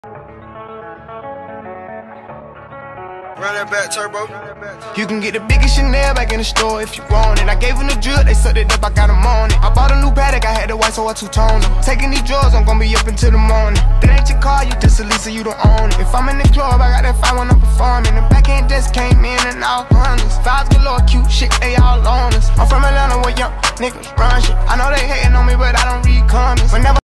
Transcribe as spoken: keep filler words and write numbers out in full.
Run that back, turbo. You can get the biggest Chanel back in the store if you want it. I gave them the drill, they sucked it up, I got them on it. I bought a new Patek, I had the white, so I two-toned them. Taking these drugs, I'm gonna be up until the morning. That ain't your car, you just a Lisa, you don't own it. If I'm in the club, I got that fine when I'm performing. The backhand just came in and all hundreds. Fives galore, cute shit, they all on us. I'm from Atlanta where young niggas run shit. I know they hating on me, but I don't read comments. Whenever